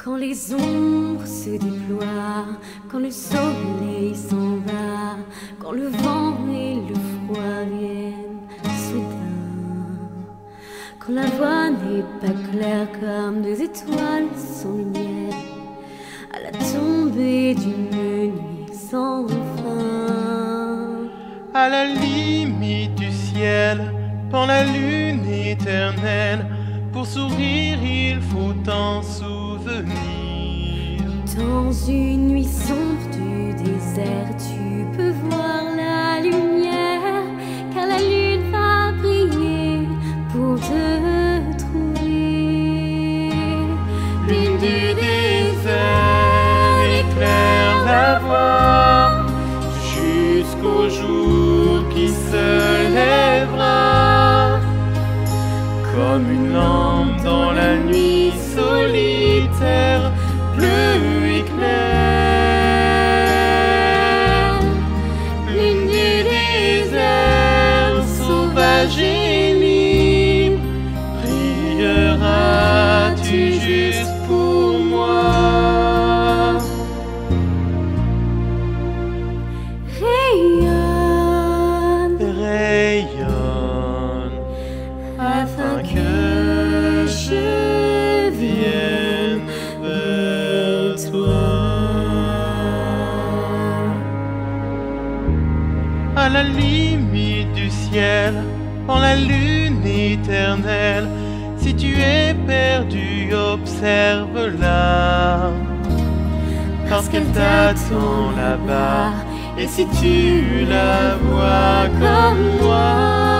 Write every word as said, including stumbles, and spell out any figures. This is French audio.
Quand les ombres se déploient, quand le soleil s'en va, quand le vent et le froid viennent soudain, quand la voie n'est pas claire comme deux étoiles sans lumière, à la tombée d'une nuit sans fin. À la limite du ciel, quand la lune éternelle, pour sourire il faut t'en souvenir. Dans une nuit sombre du désert, tu peux voir la lumière, car la lune va briller pour te trouver. Lune du désert, éclaire la voie jusqu'au jour qui se lèvera, comme une lampe dans la nuit solitaire, bleu et clair. Lune du désert, sauvage et libre, brilleras-tu juste pour moi? Rayonne, Rayonne, afin que je vienne vers toi. À la limite du ciel, quand la lune éternelle, si tu es perdu, observe-la, parce qu'elle t'attend là-bas. Et si tu la vois comme moi,